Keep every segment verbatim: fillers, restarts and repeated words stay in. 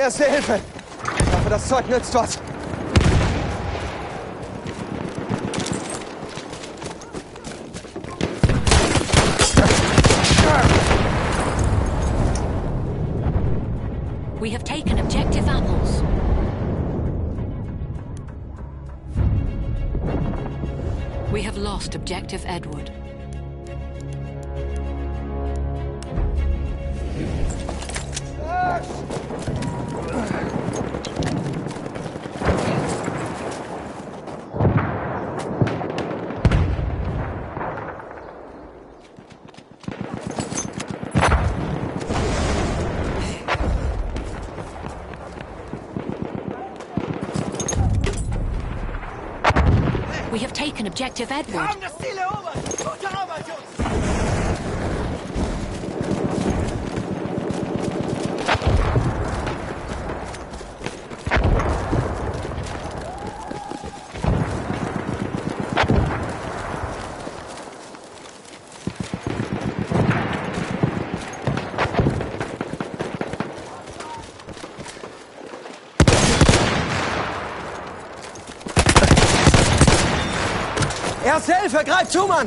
Erste Hilfe! Ich hoffe, das Zeug nützt was. We have taken objective apples. We have lost objective Edward. We have taken objective Edward. Erste Hilfe, greif zu, Mann!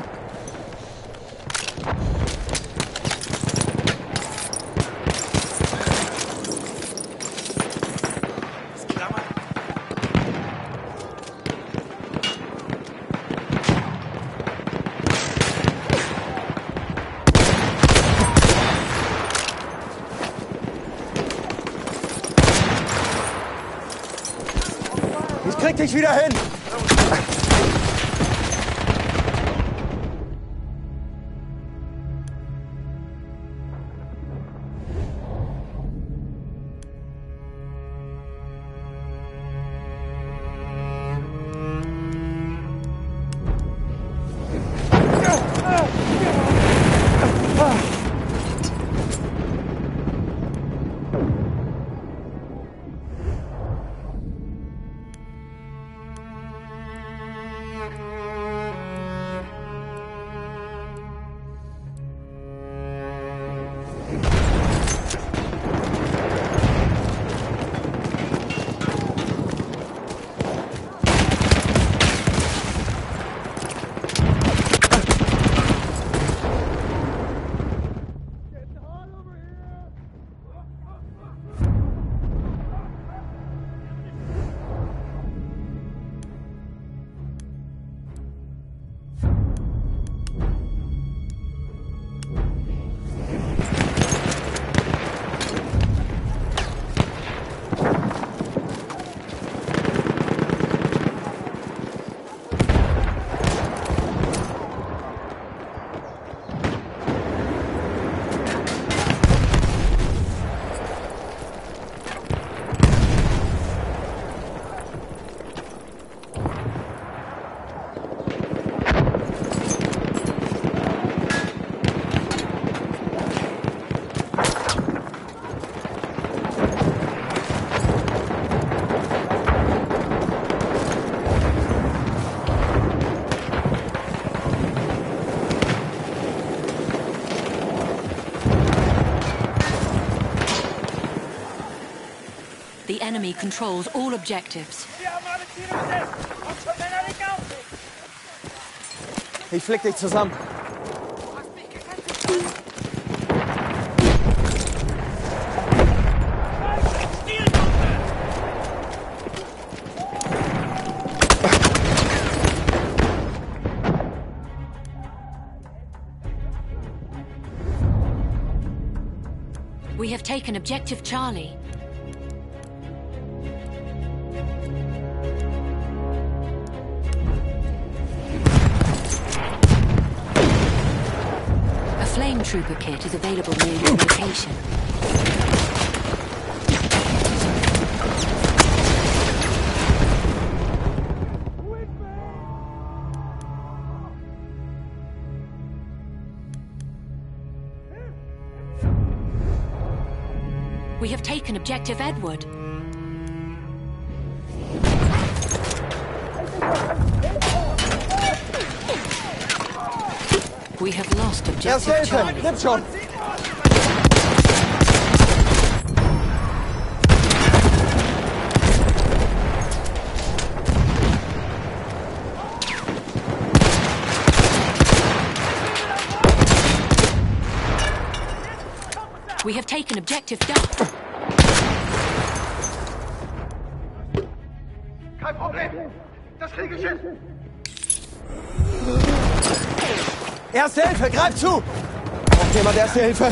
Ich krieg dich wieder hin! The enemy controls all objectives. Ich flick dich zusammen. We have taken objective Charlie. A flame trooper kit is available near your location. We have taken objective Edward. We have lost objective Erste Hilfe, Charlie. nimm schon! taken objective Duff. Kein Problem. Das kriege ich hin. Erste Hilfe, greif zu! Braucht jemand Erste Hilfe?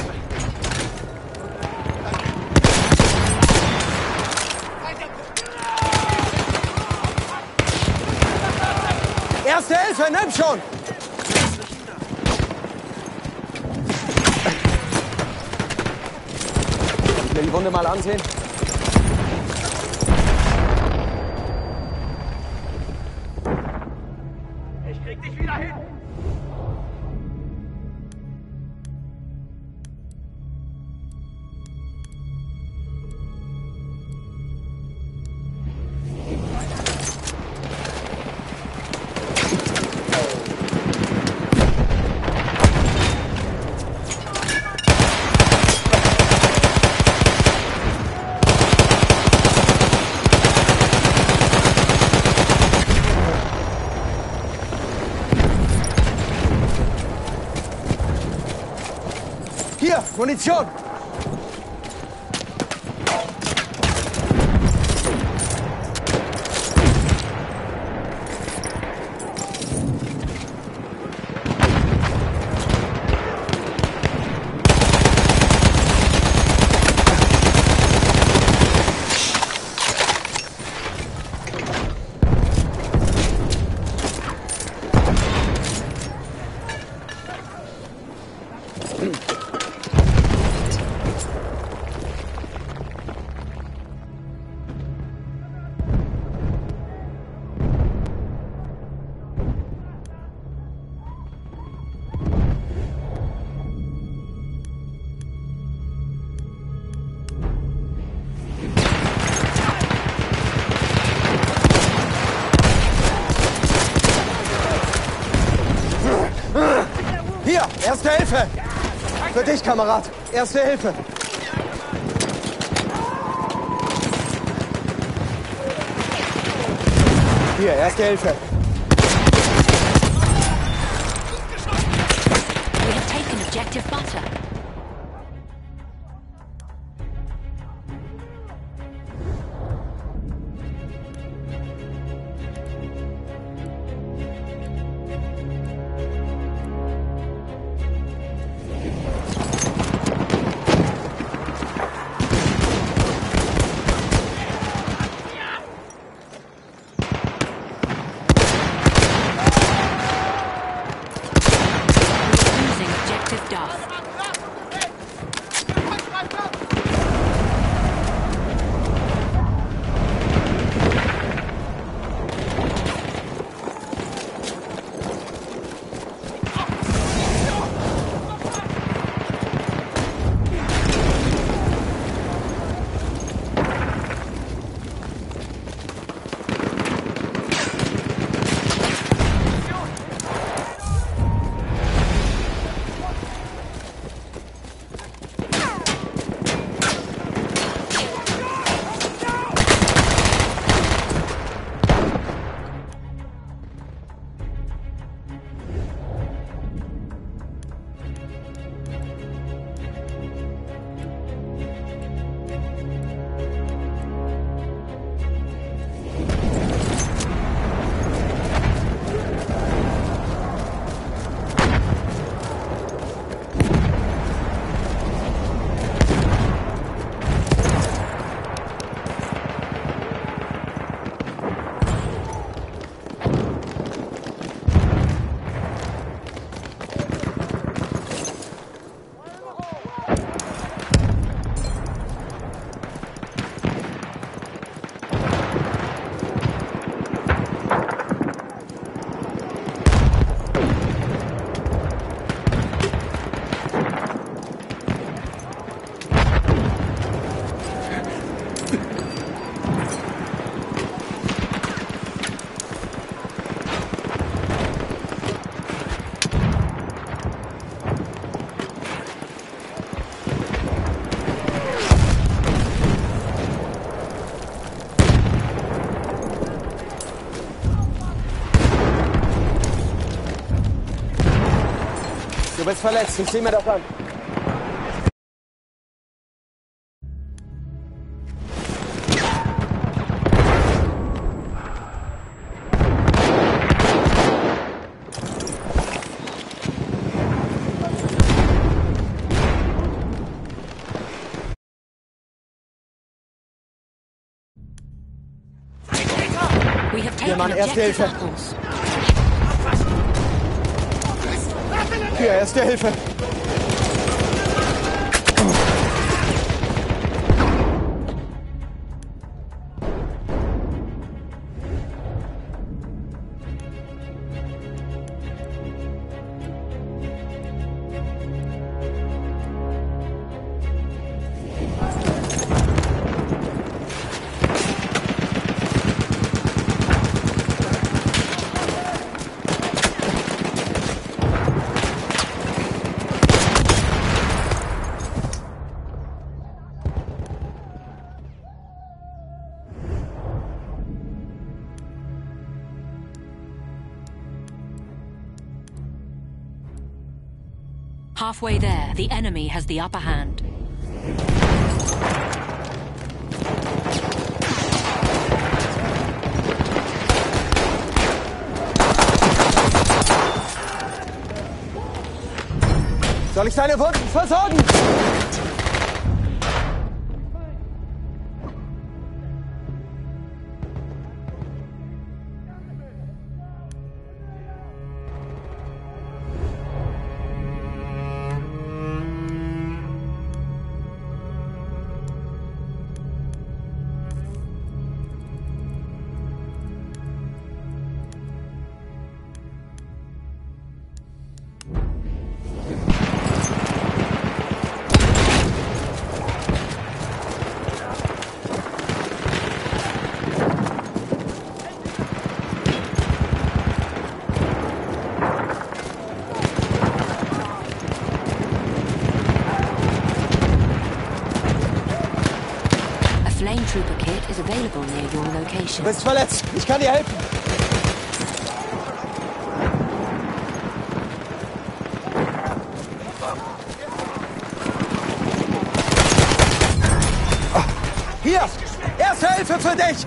Erste Hilfe, nimm schon! Kann ich mir die Wunde mal ansehen? Ich krieg dich wieder hin! Hier, Munition! Hier, Erste Hilfe! Für dich, Kamerad. Erste Hilfe. Hier, Erste Hilfe. We have taken objective butter. Duff. Du bist verletzt, ich sehe mir das an. We have Hier, taken Mann, Erste objective Hilfe. apples. Hier, Erste Hilfe. Halfway there, the enemy has the upper hand. Soll ich deine Wunden versorgen? Flame Trooper kit is available near your location. Du bist verletzt. Ich kann dir helfen. Hier! Erste Hilfe für dich!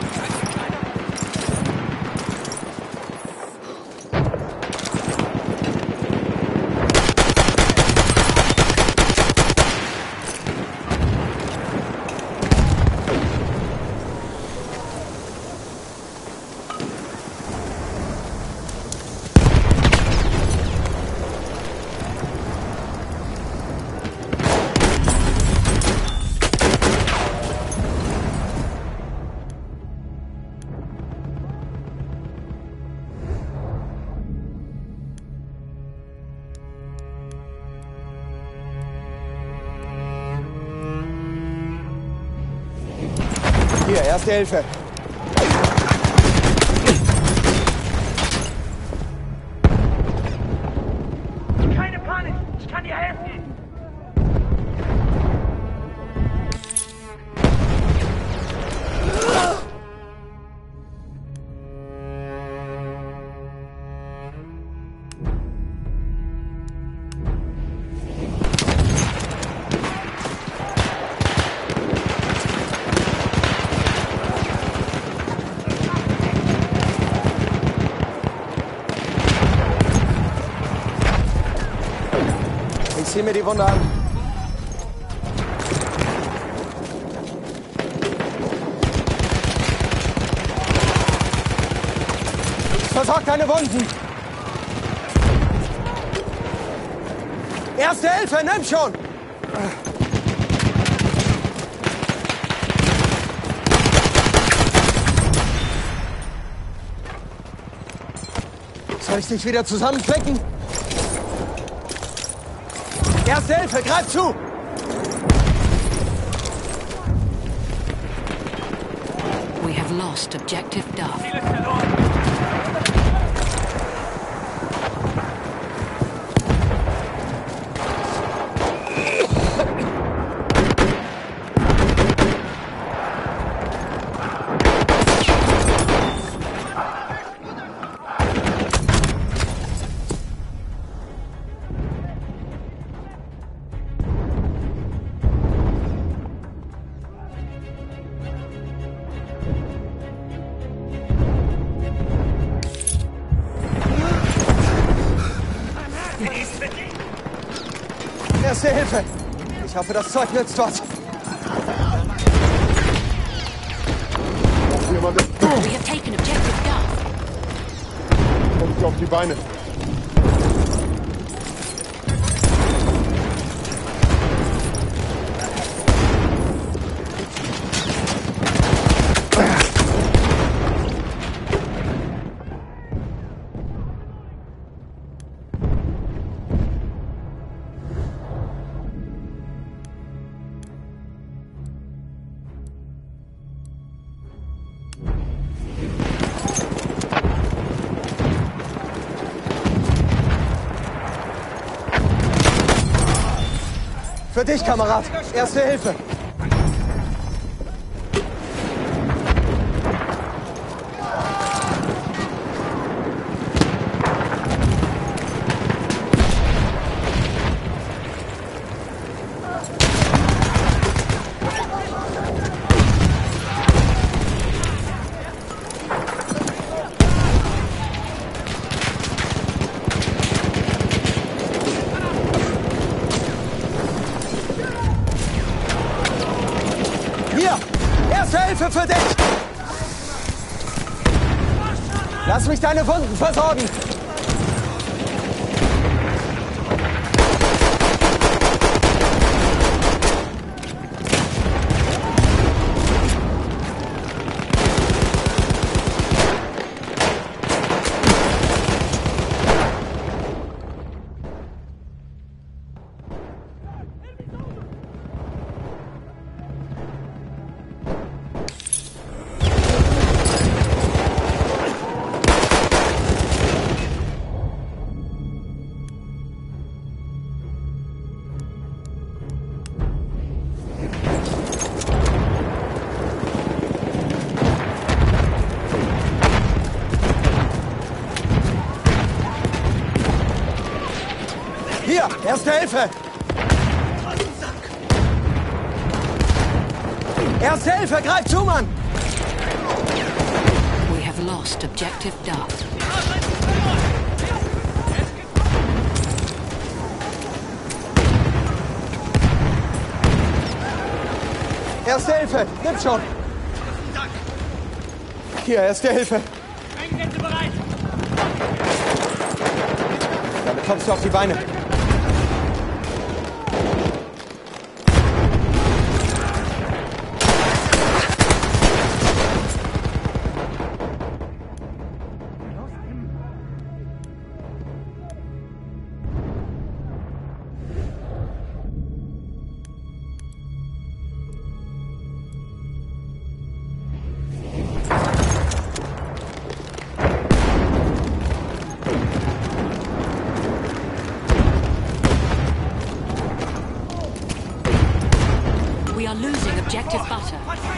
Hier, Erste Hilfe. Keine Panik, ich kann dir helfen. Ich zieh mir die Wunde an. Versorg deine Wunden. Erste Hilfe, nimm schon. Soll ich dich wieder zusammenklicken? Erste Hilfe, greif zu! We have lost objective Duff. Ziel ist verloren. Erste Hilfe! Ich hoffe, das Zeug nützt was. Braucht jemand jemand... We have taken objective Duff. Komm ich auf die Beine. Für dich, Kamerad. Erste Hilfe. Hilfe für dich! Lass mich deine Wunden versorgen! Hier, Erste Hilfe! Erste Hilfe, greif zu, Mann! We have lost objective Duff. Erste Hilfe, nimm schon! Hier, Erste Hilfe! Sprengsätze bereit! Damit kommst du auf die Beine. We are losing objective butter.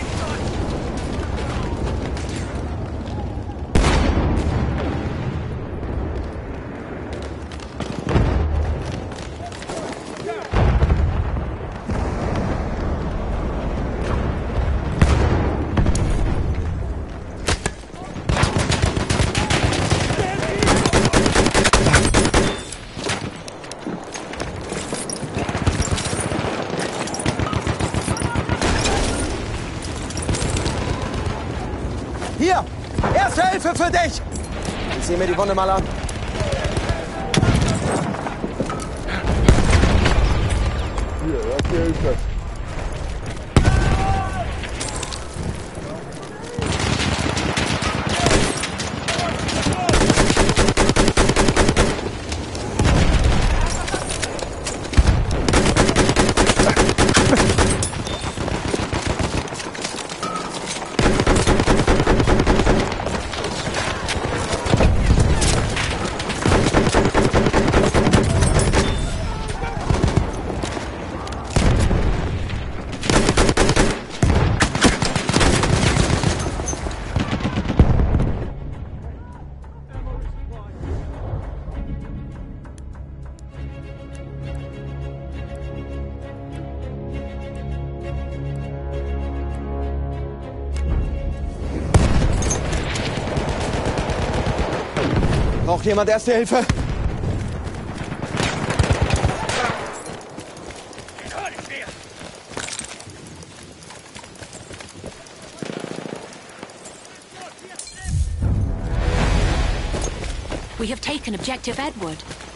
Hier! Erste Hilfe für dich! Ich sehe mir die Wunde mal an. Hier, Erste Hilfe. Braucht jemand Erste Hilfe? We have taken Objective Edward.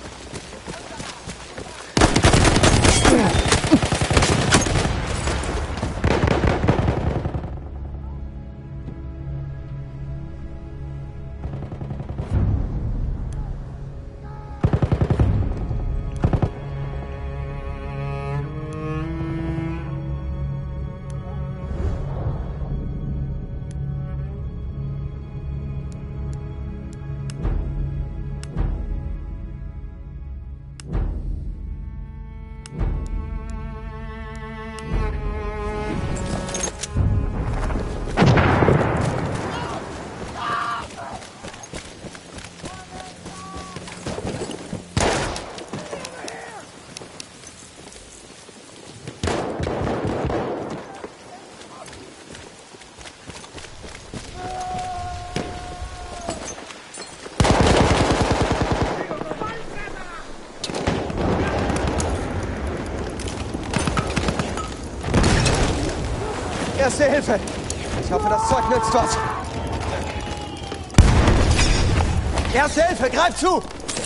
Erste Hilfe! Ich hoffe, das Zeug nützt was. Erste Hilfe, greif zu!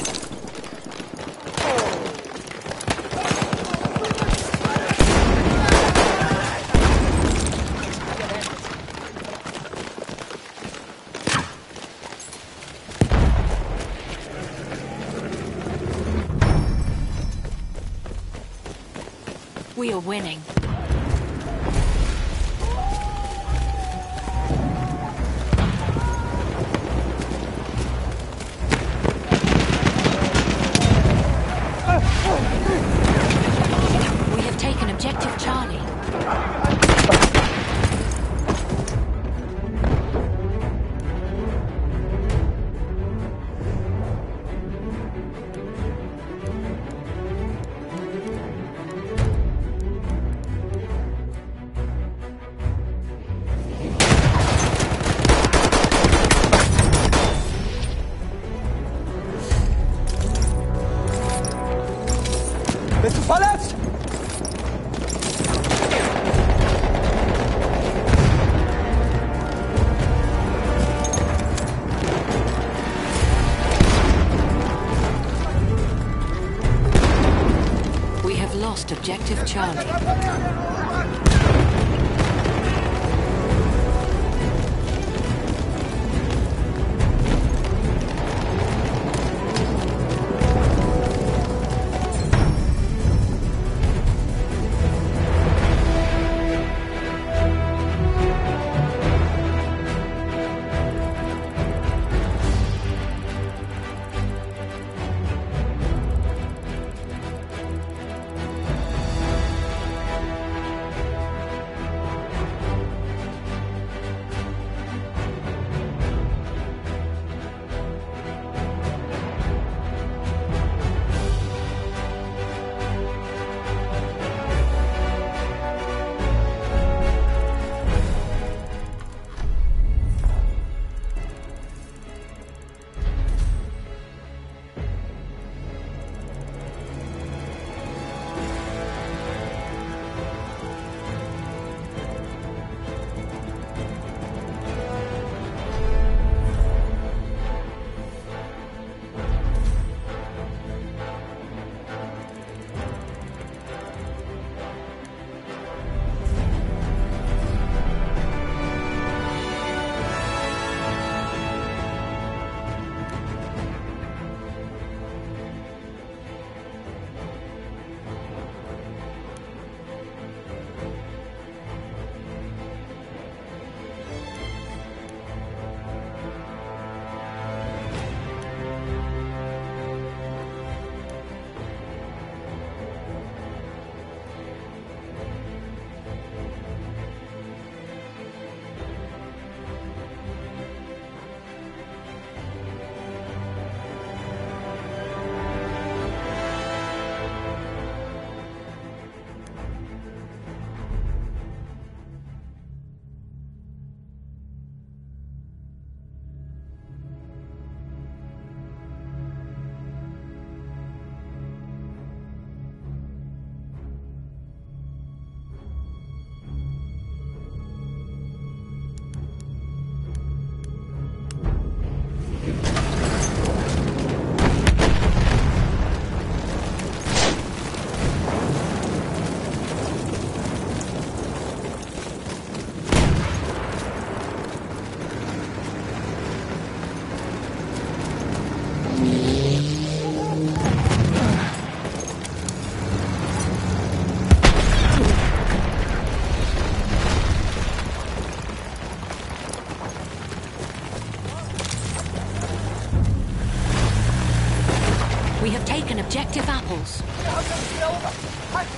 We are winning. We have taken Objective Charlie. Bist du verletzt? We have lost Objective Charlie. We have taken objective apples. Wir haben das wieder ober. Halt!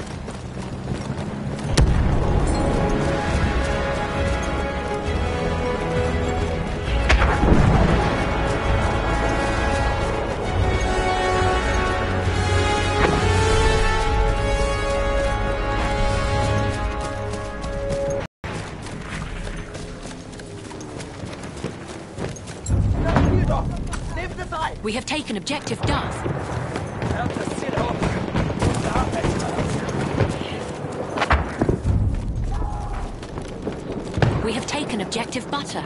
We have taken objective Duff. We have taken objective Butter.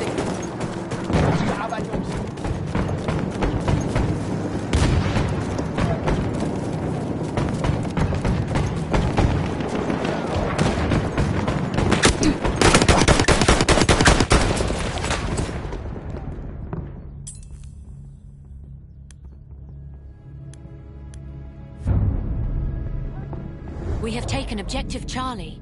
We have taken objective Charlie.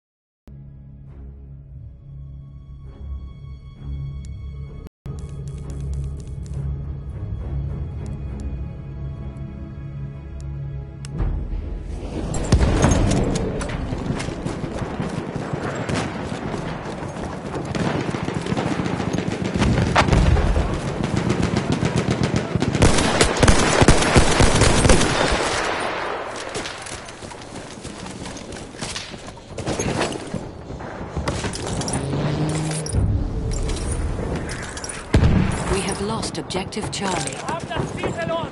Lost objective Charlie. Wir haben das Ziel verloren.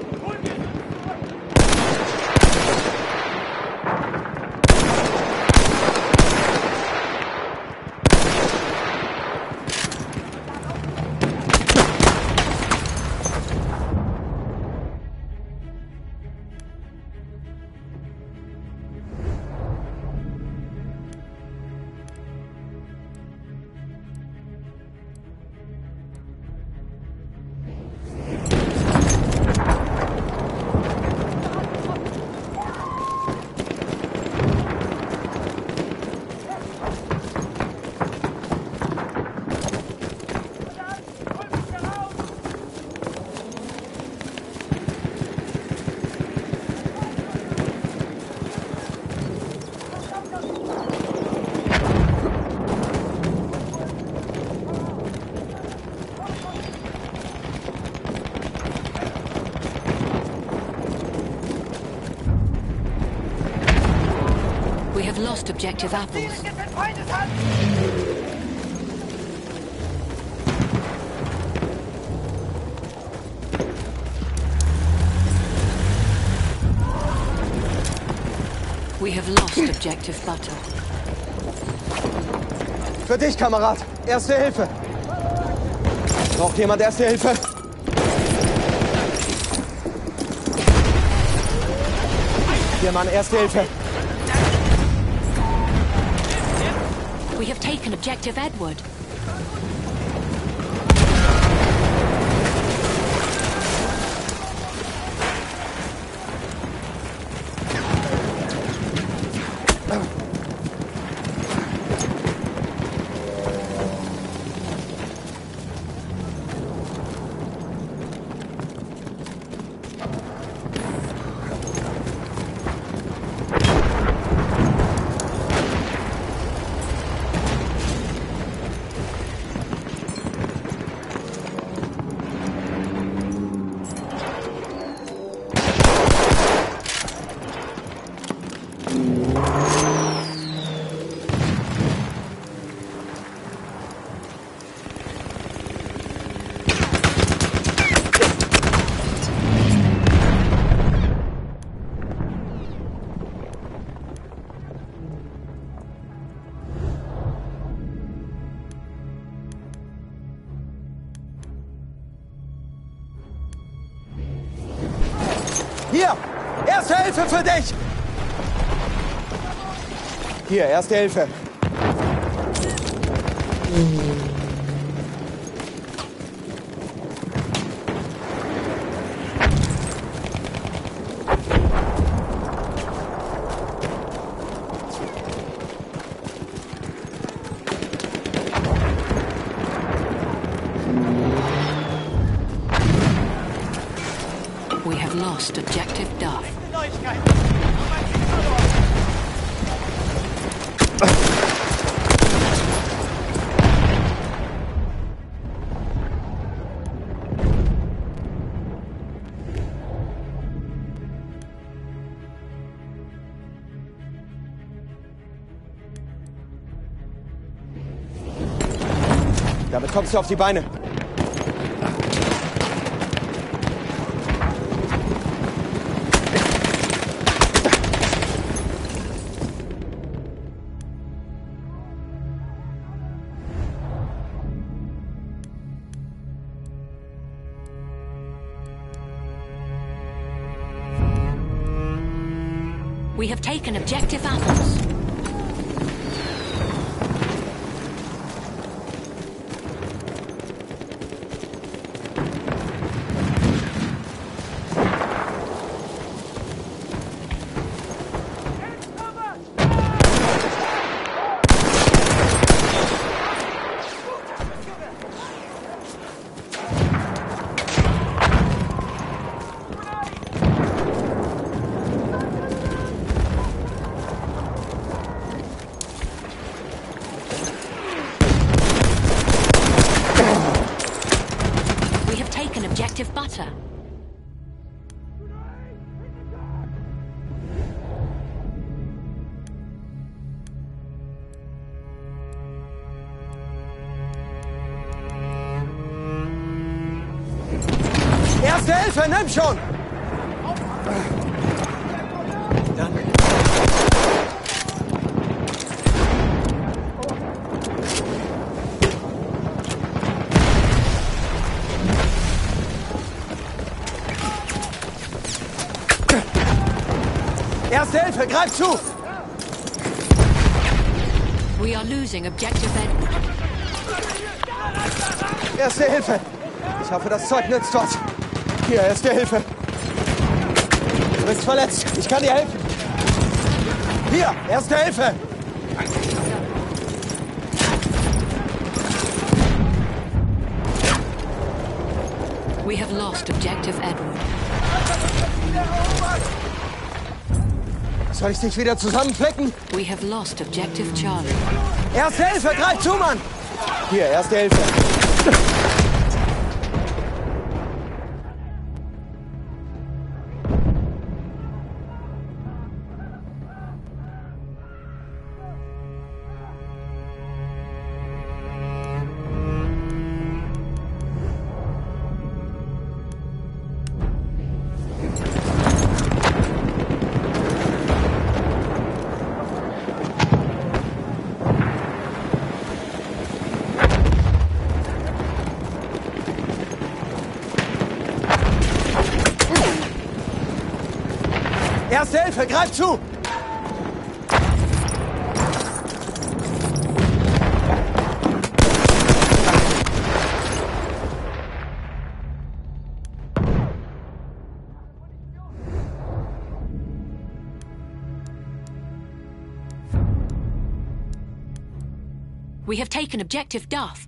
We have lost objective apples. We have lost objective Butter. Für dich, Kamerad. Erste Hilfe. Braucht jemand Erste Hilfe? Hier, Mann, Erste Hilfe. We have taken objective Edward. Hier! Erste Hilfe für dich! Hier, Erste Hilfe. We have lost objective Duff. Neuigkeiten. Aber Ziel verloren. Damit kommst du auf die Beine. We have taken objective apples. Objective butter. Erste Hilfe, nimm schon! Dann. Erste Hilfe, greif zu! We are losing objective Edward. Erste Hilfe! Ich hoffe, das Zeug nützt was. Hier, Erste Hilfe. Du bist verletzt. Ich kann dir helfen. Hier, Erste Hilfe! We have lost objective Edward. Soll ich dich wieder zusammenflecken? We have lost objective Charlie. Erste Hilfe, greif zu, Mann! Hier, Erste Hilfe. Erste Hilfe, greif zu! We have taken objective Duff.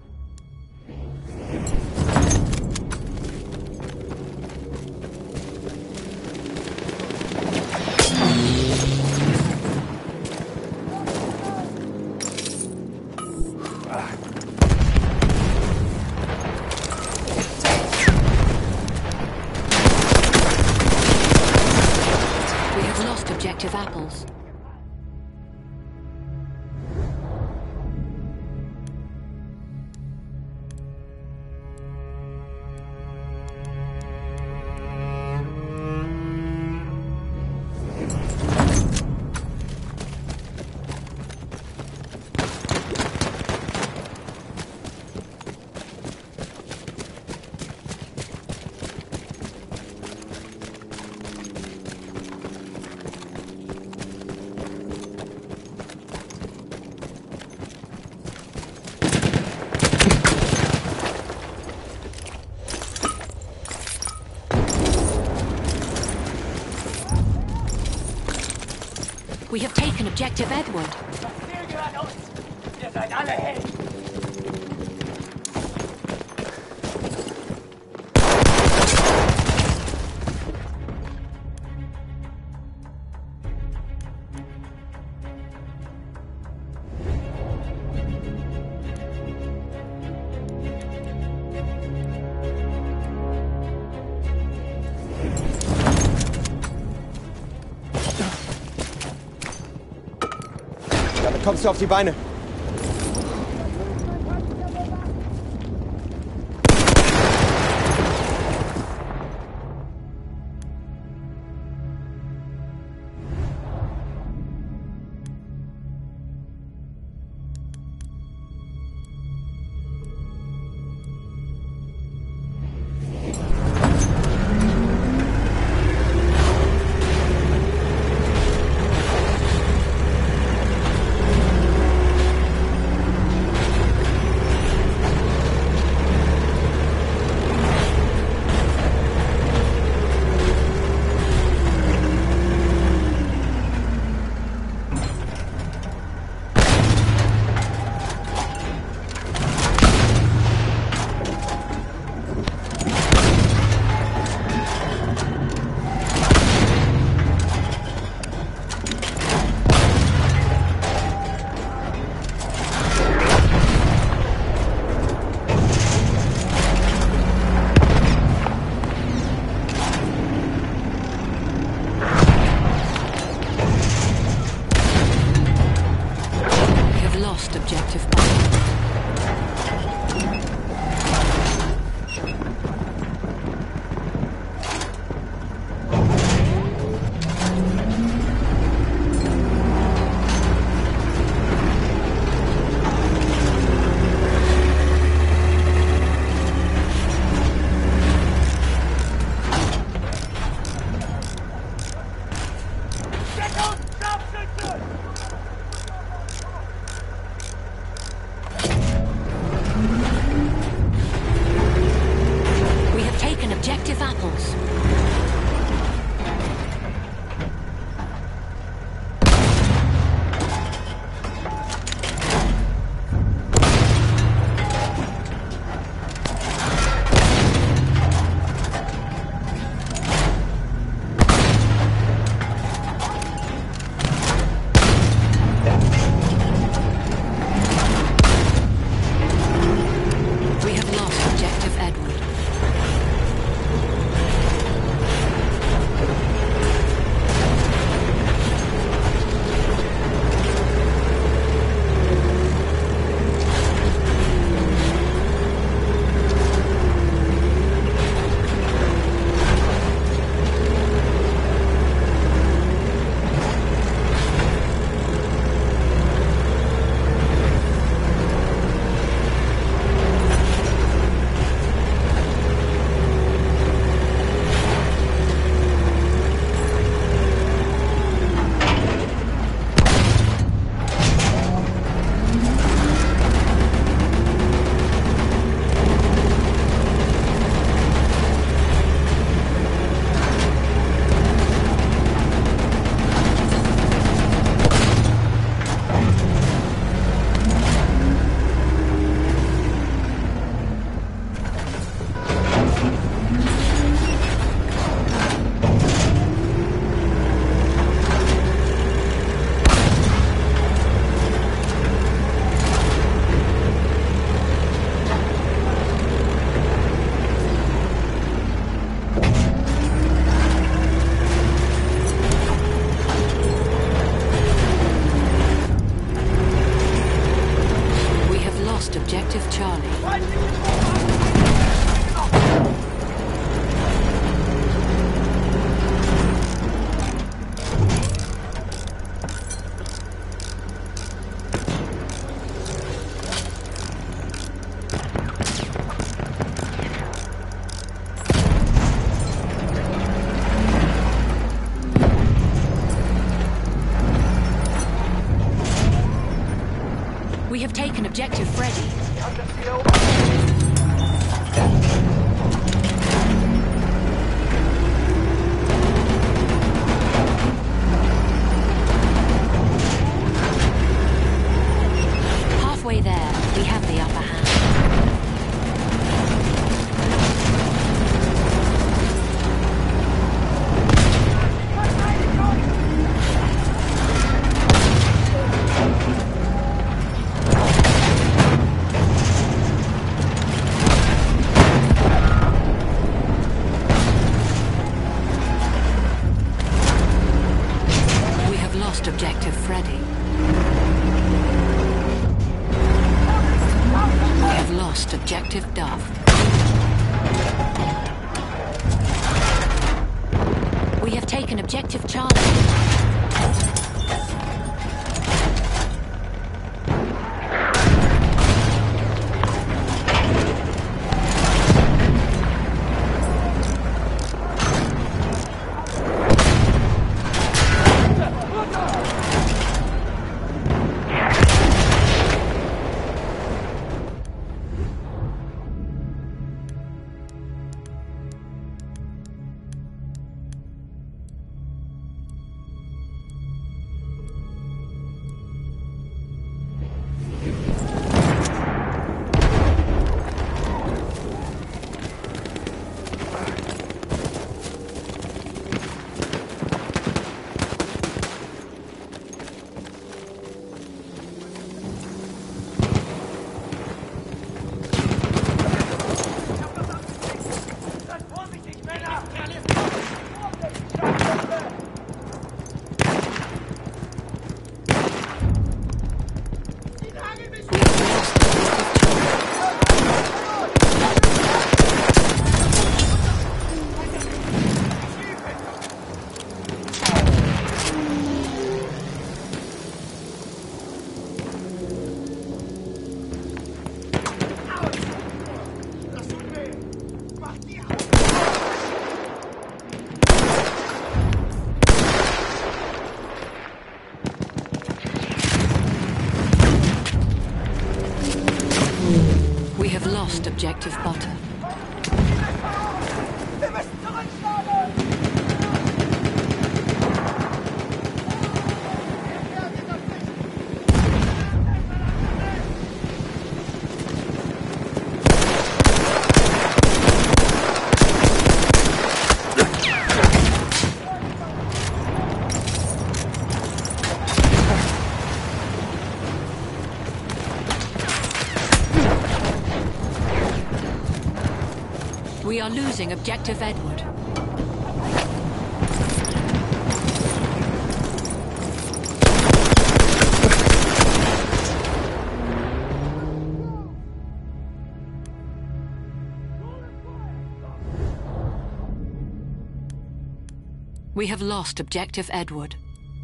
Objective apples. We have taken objective Edward. Das Ziel gehört uns. Ihr seid alle Helden. Kommst du auf die Beine? Duff. We have taken objective Charlie. Objective Butter. Wir müssen zurückschlagen! We are losing Objective Edward. We have lost Objective Edward.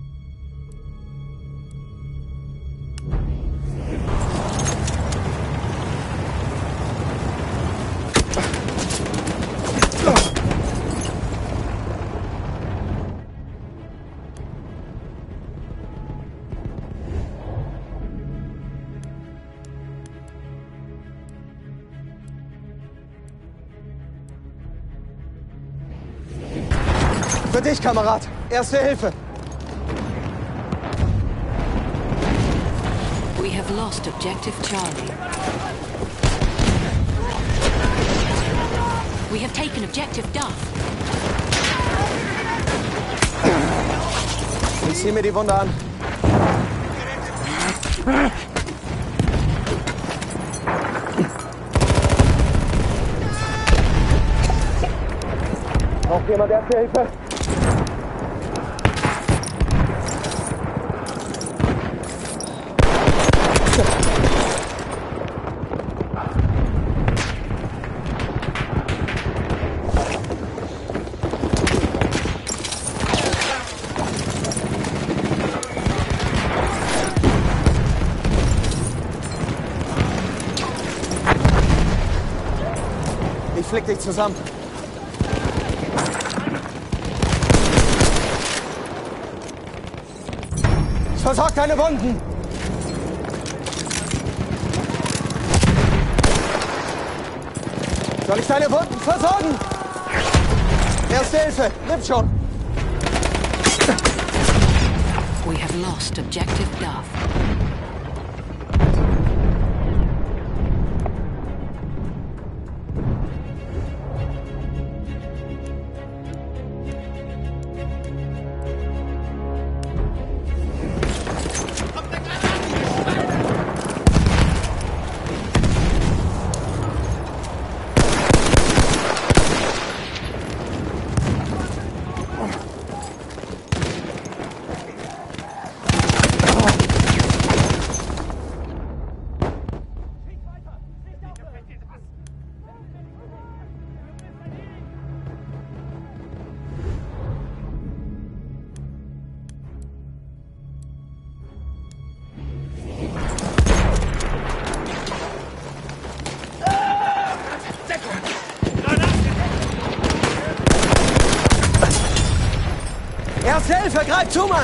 Für dich, Kamerad. Erste Hilfe. We have lost Objective Charlie. We have taken Objective Duff. Ich zieh mir die Wunde an. Braucht jemand erste Hilfe? Ich flick dich zusammen. Ich versorg deine Wunden. Soll ich deine Wunden versorgen? Erste Hilfe, nimm schon. We have lost Objective Duff. Erste Hilfe, greif zu, Mann!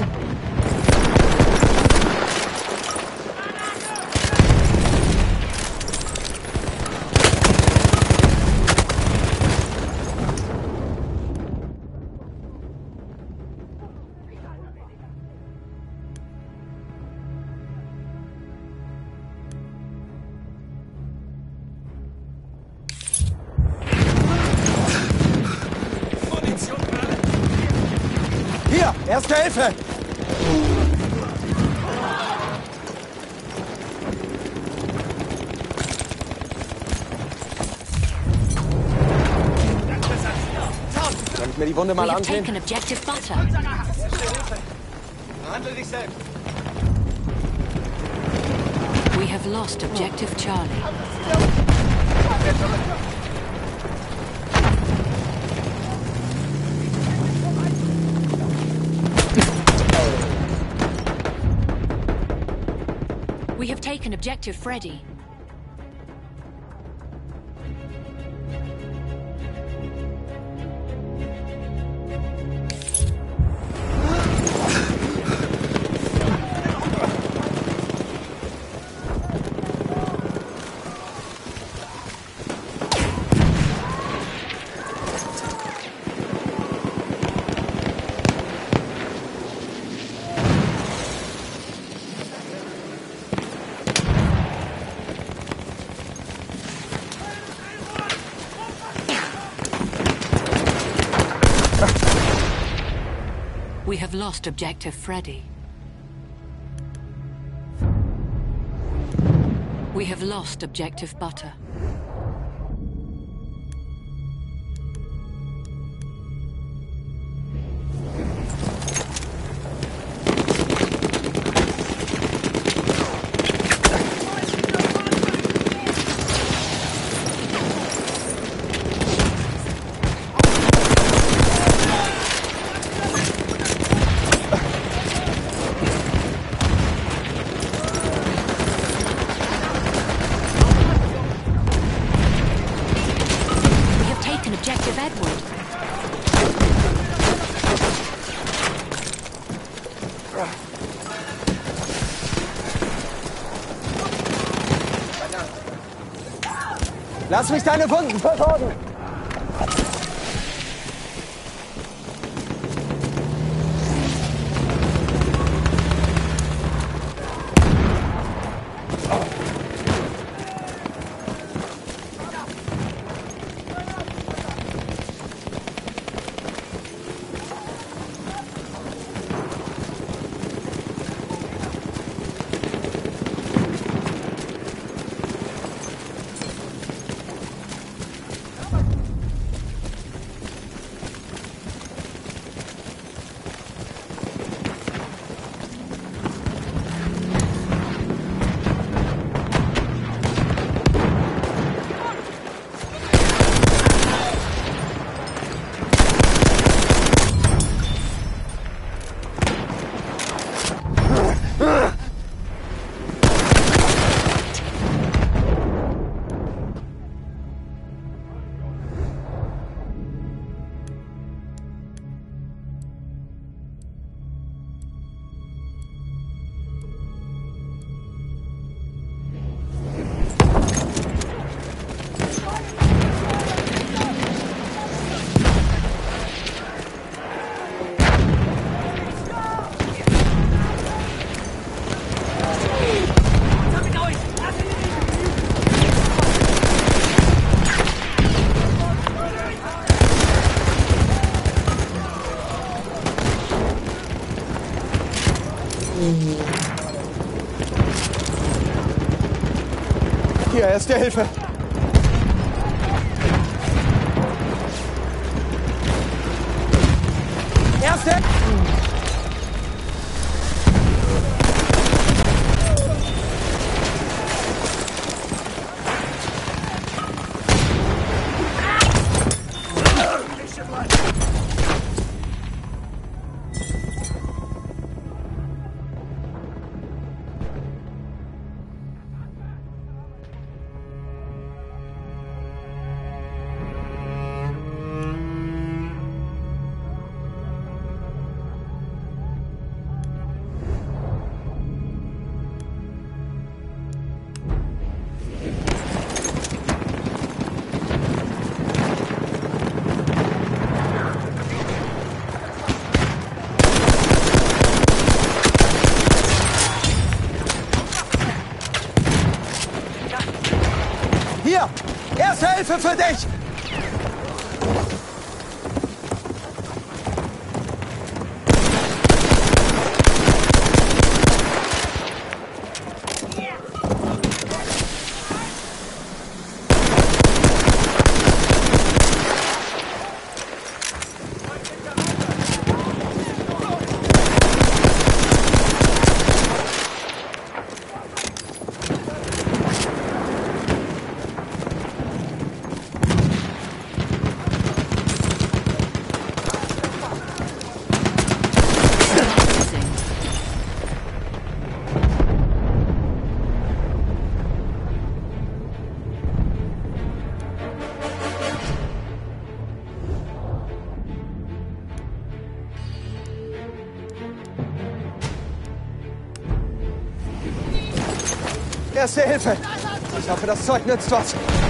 Hier, Erste Hilfe! Kann ich mir die Wunde We mal have ansehen? taken objective butter. Behandle dich selbst. We have lost objective Charlie. We have taken objective Freddy. We have lost objective Freddy. We have lost objective Butter. Objective Edward. Lass mich deine Wunden versorgen! Hier, Erste Hilfe. Erste! Hilfe für dich! Erste Hilfe! Ich hoffe, das Zeug nützt was.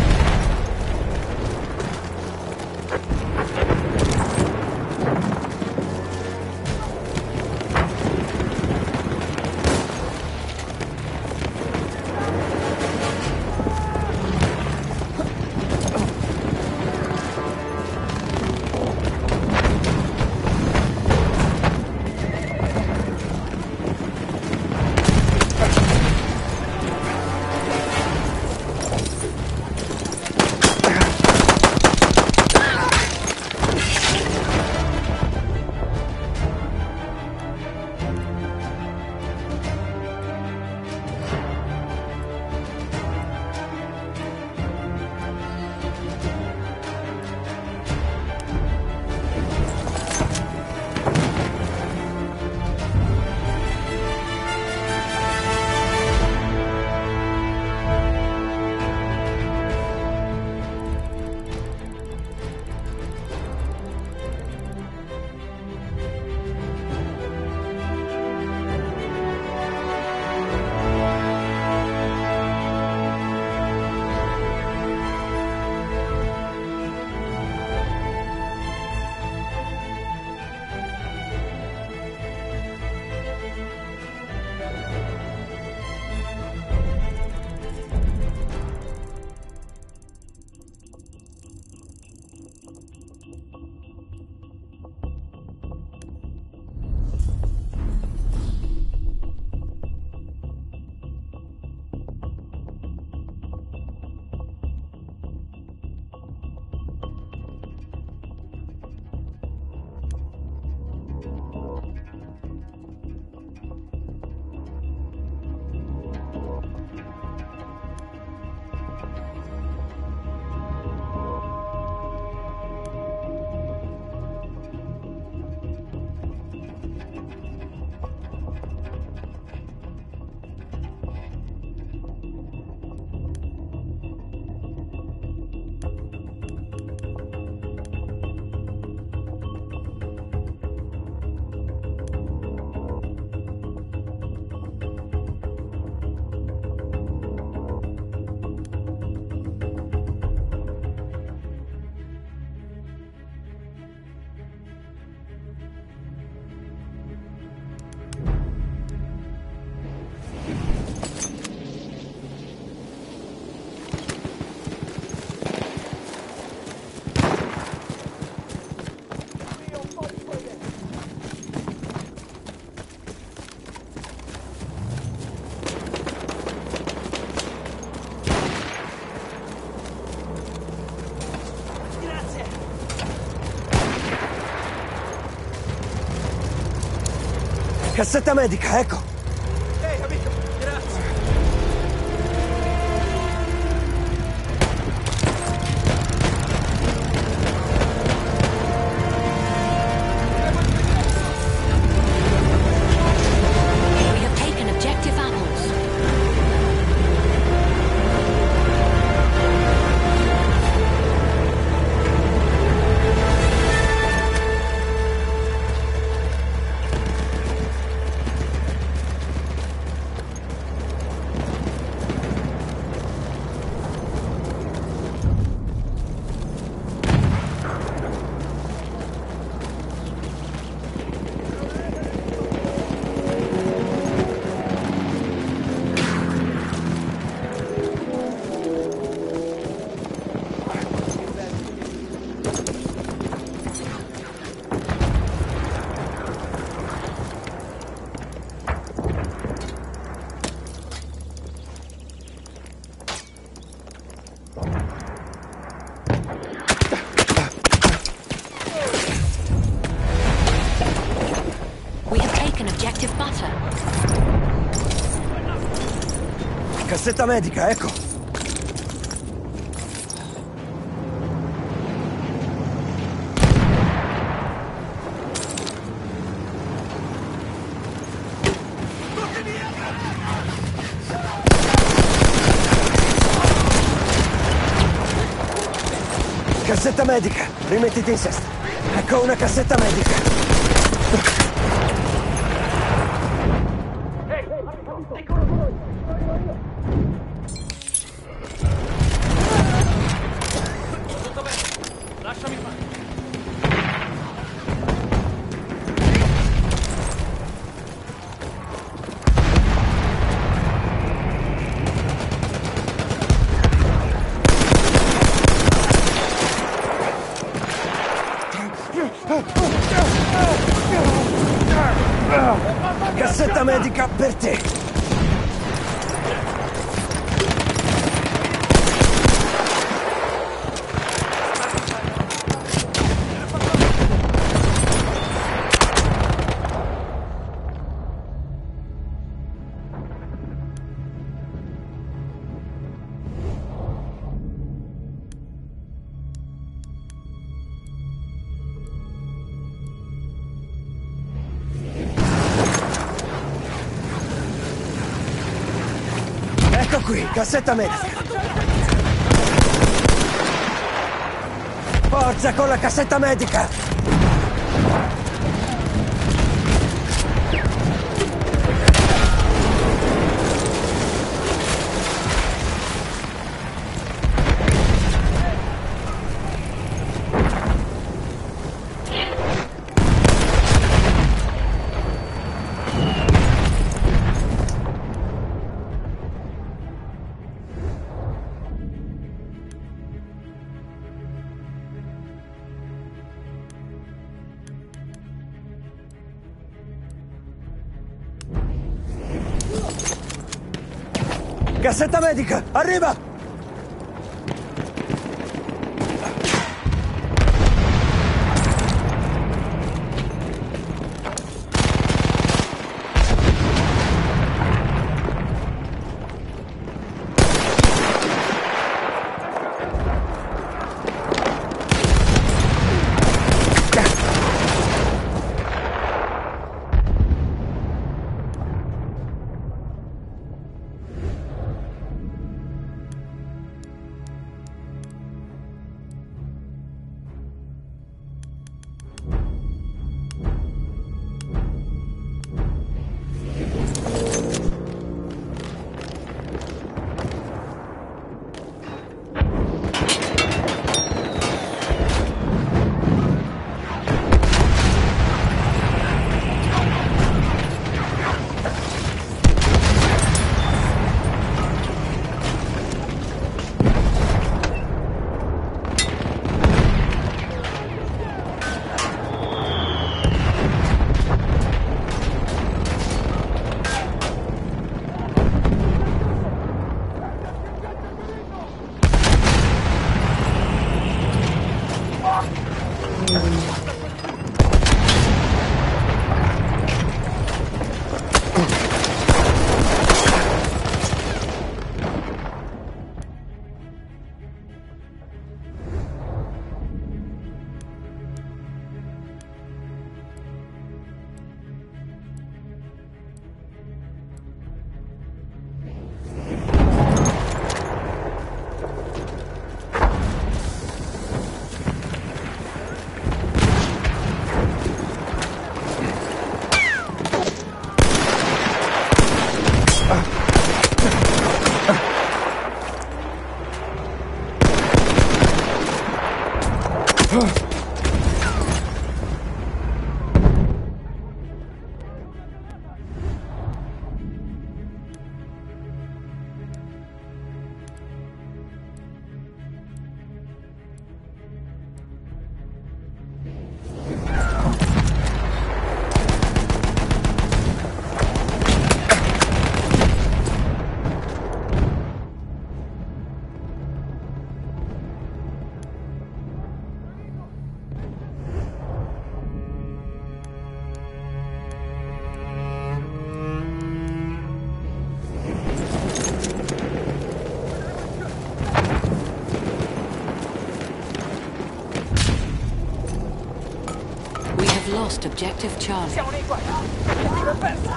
Cassetta medica, ecco! Ehi, amico, grazie! We have taken objective apples. We have taken objective butter. Cassetta medica, ecco. Cassetta medica, rimettiti in sesto. Ecco una cassetta medica. Lasciami fare. Cassetta medica per te. Ecco qui, cassetta medica. Forza con la cassetta medica! Cassetta medica, arriva! lost objective Charlie. Siamo nei guai! L'obiettivo è perso!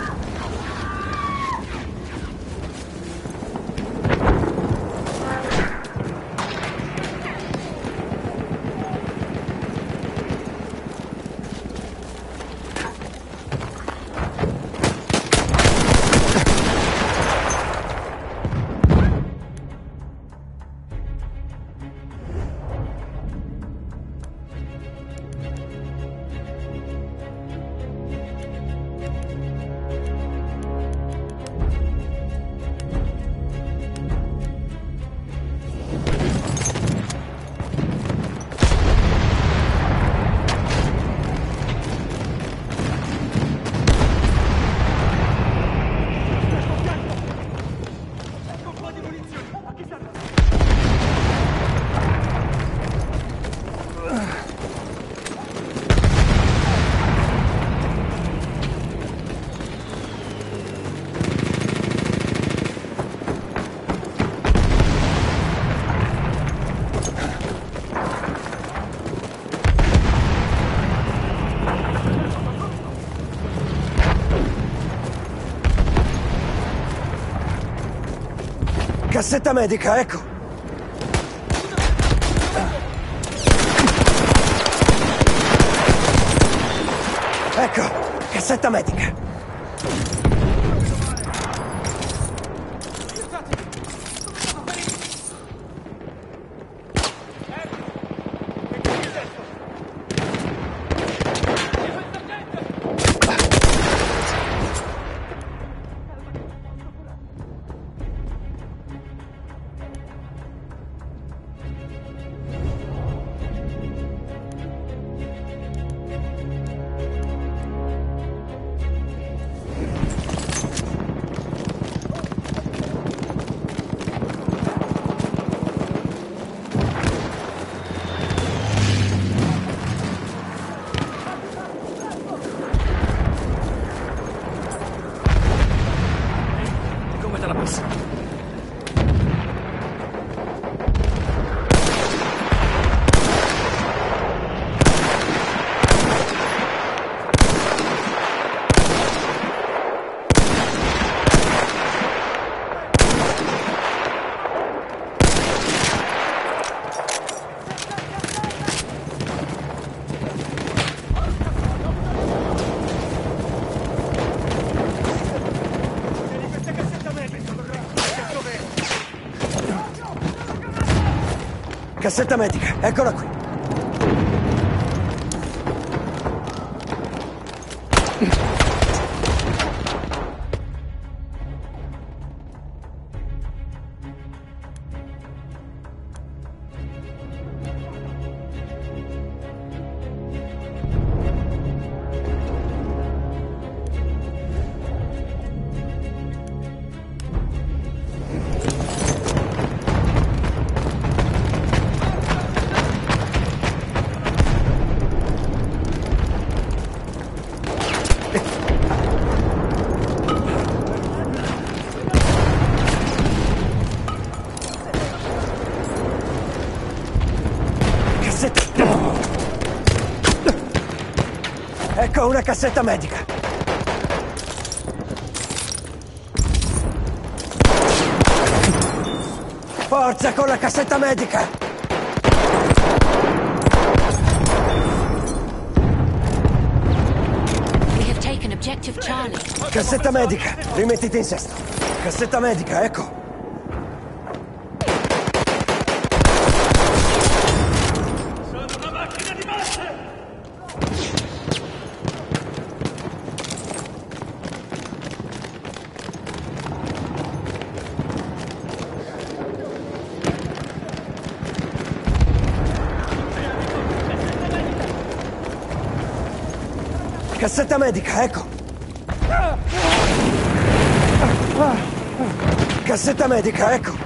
Cassetta medica, ecco! Ecco, cassetta medica! Cassetta medica, eccola qui. Ecco una cassetta medica. Forza con la cassetta medica! We have taken objective Charlie. Cassetta medica, rimettiti in sesto. Cassetta medica, ecco. Cassetta medica, ecco. Cassetta medica, ecco.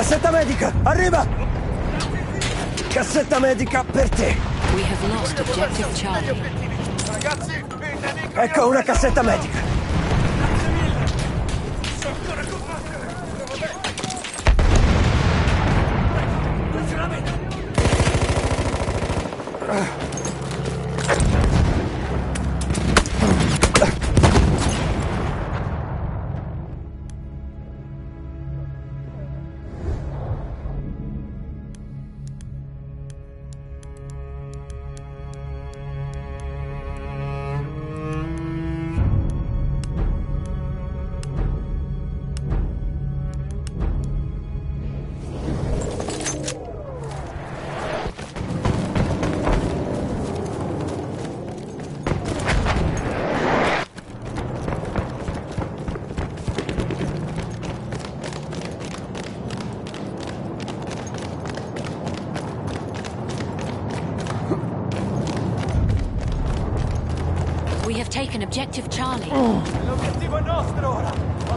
Cassetta medica, arriva! Cassetta medica per te. We have lost objective Charlie. Ragazzi, il nemico... Ecco una cassetta medica. We have taken objective Charlie. L'obiettivo è nostro ora!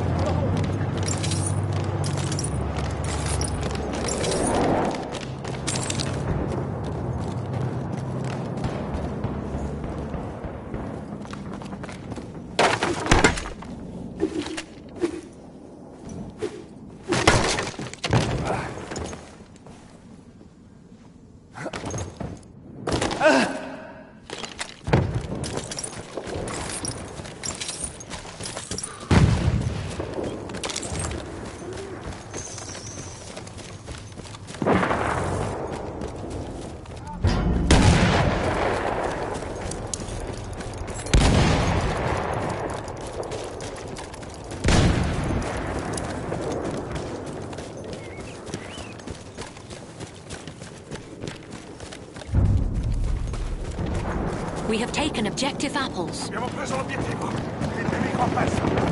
We have taken objective apples. Abbiamo preso l'obiettivo! Il nemico ha perso!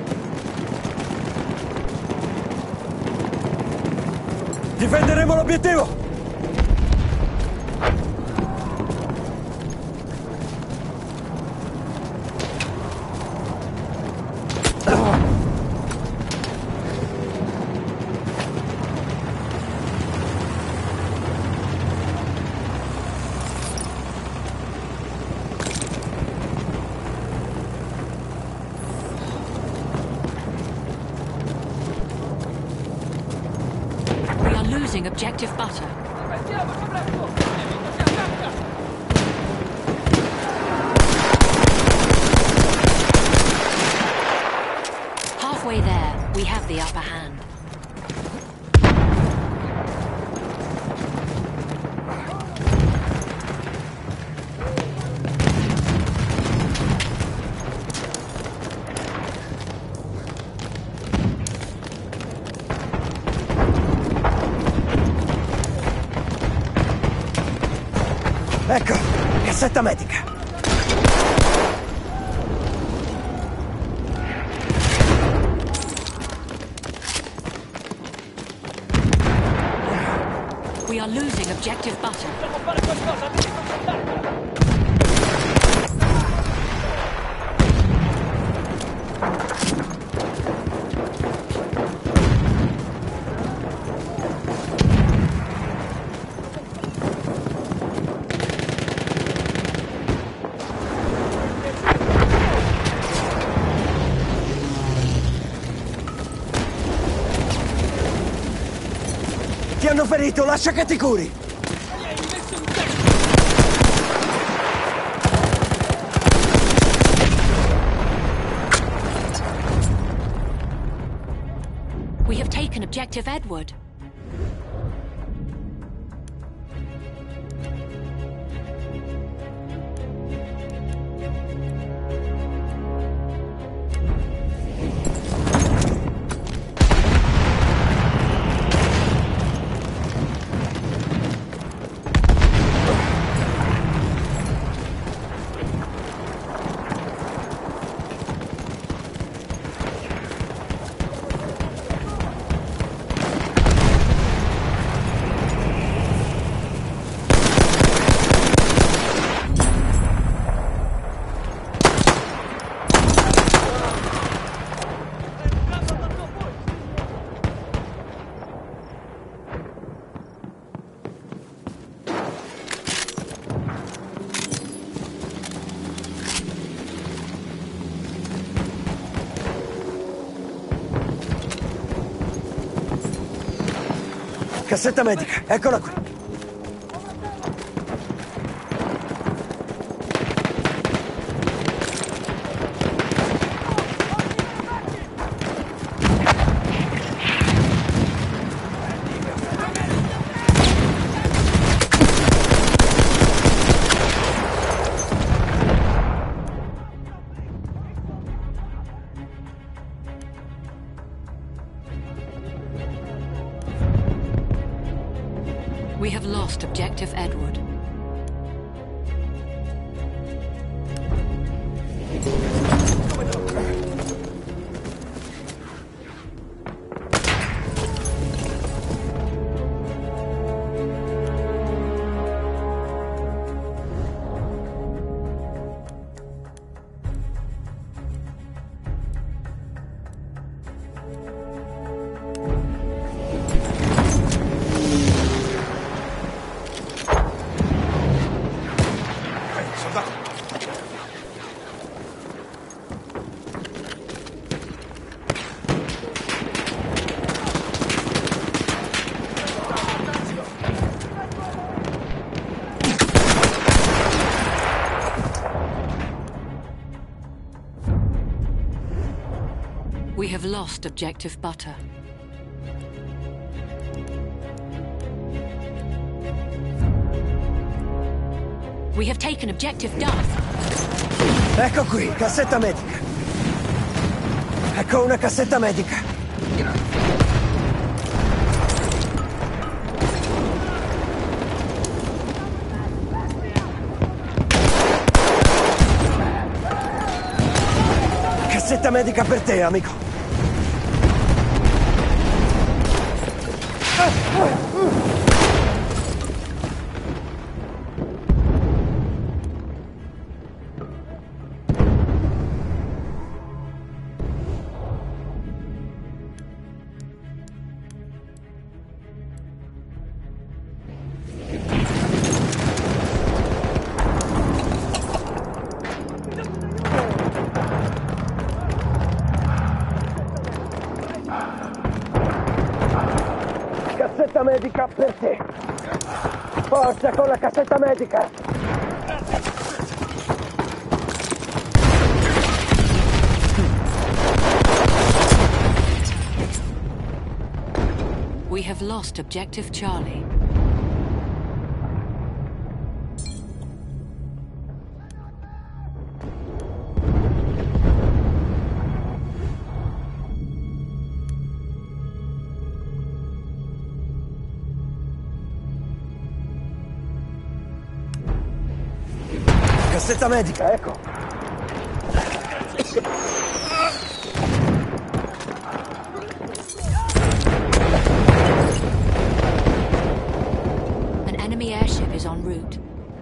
Difenderemo l'obiettivo! Losing objective butter. Andiamo, Cabretto! Il nemico ci attacca! Halfway there, we have the upper hand. Ecco, cassetta medica. We are losing objective butter. Dobbiamo fare qualcosa, il nemico ci attacca! Ti hanno ferito, lascia che ti curi! We have taken objective Edward. Cassetta medica, eccola qui. We have lost Objective Edward. We have lost Objective Butter. We have taken Objective Duff. Ecco qui, cassetta medica. Ecco una cassetta medica. Cassetta medica per te, amico. Cassetta medica per te. Forza con la cassetta medica. We have lost Objective Charlie. Cassetta medica, ecco. An enemy airship is en route.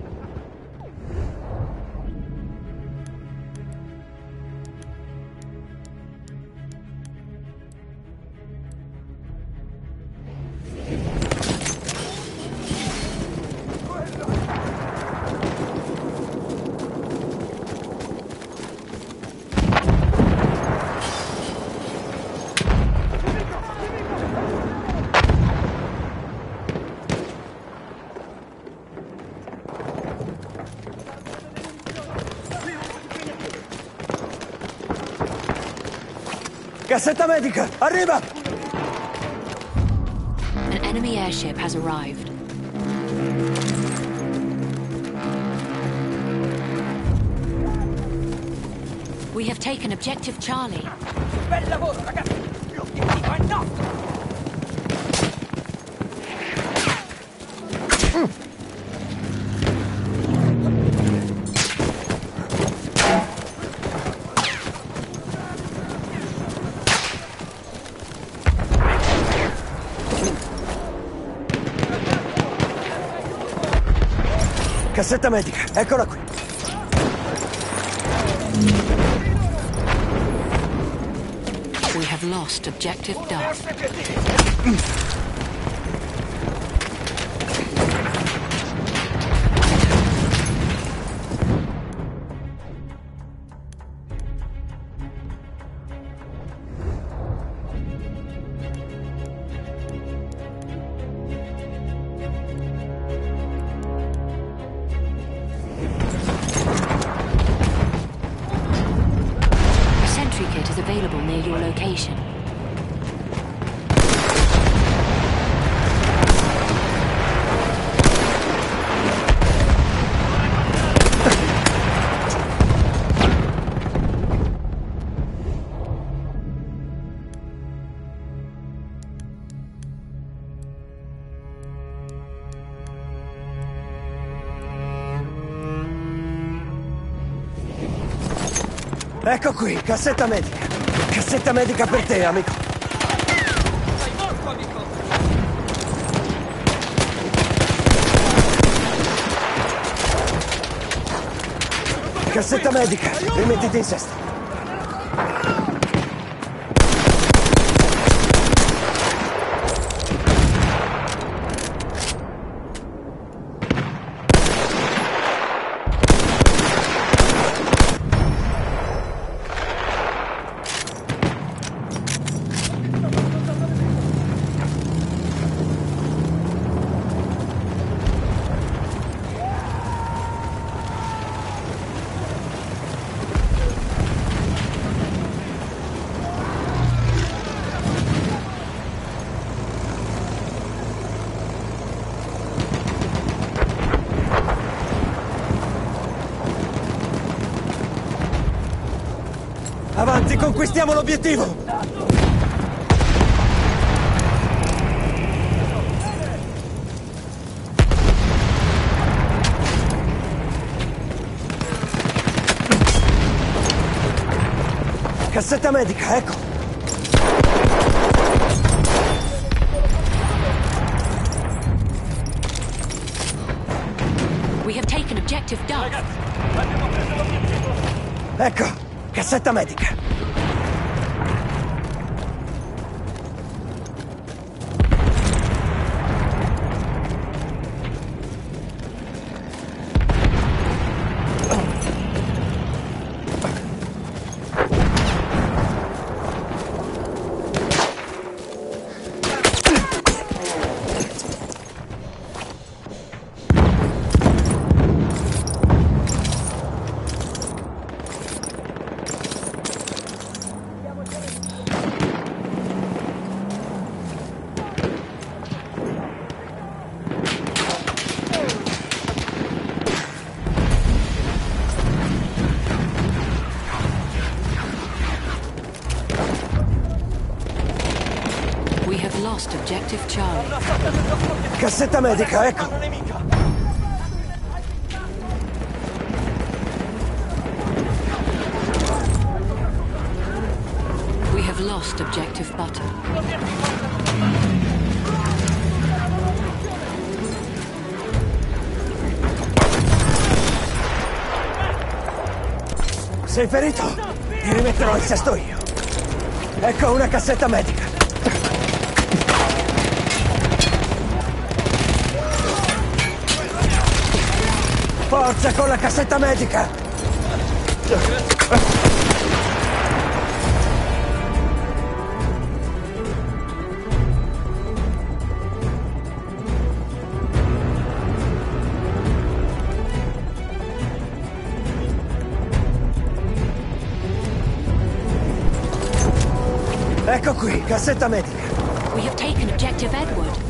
Cassetta medica, arriva! An enemy airship has arrived. We have taken Objective Charlie. Bel lavoro, ragazzi! L'obiettivo è nostro! Cassetta medica, eccola qui. We have lost Objective Duff. location. Ecco qui, cassetta medica. Cassetta medica per te, amico. Sei morto, amico! Cassetta medica, rimettiti in sesto. Avanti, conquistiamo l'obiettivo! Cassetta medica, ecco! We have taken objective Duff. Abbiamo preso l'obiettivo! Ecco! Cassetta medica! We have lost objective Charlie. Una sorta del nostro obiettivo! Cassetta medica, ecco! Mano nemica! We have lost objective Butter. Sei ferito? Ti rimetterò in sesto io. Ecco una cassetta medica. Forza con la cassetta medica! Ecco qui, cassetta medica. We have taken objective Edward.